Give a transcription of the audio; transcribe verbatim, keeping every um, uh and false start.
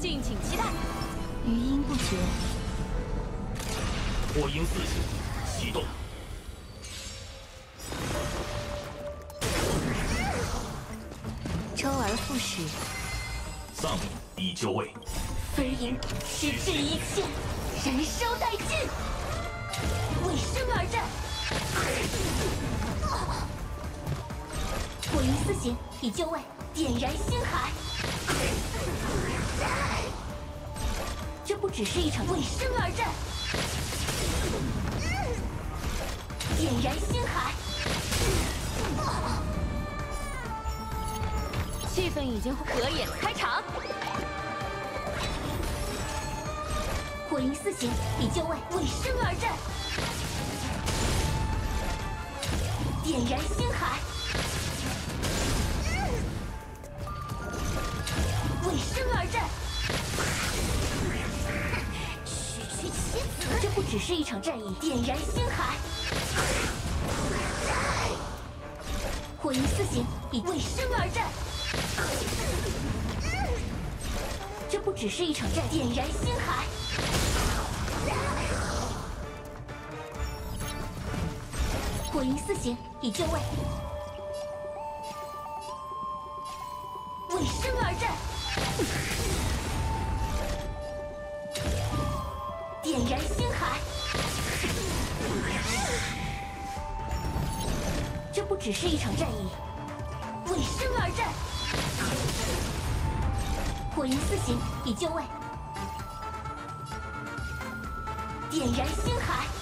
敬请期待。 余音不绝。 火影四星启动。 周而复始。 丧命已就位。 飞鹰矢志一切，燃烧殆尽，为生而战。火云四行已就位，点燃星海。这不只是一场为生而战。点燃星海。 气氛已经合演开场。 火云四行已就位，为生而战。点燃星海。为生而战。区区棋子，这不只是一场战役。点燃星海。火云四行已为生而战。这不只是一场战，点燃星海。火云四行已就位，为生而战。点燃星海。这不只是一场战役，为生而战。火云四行已就位，点燃星海。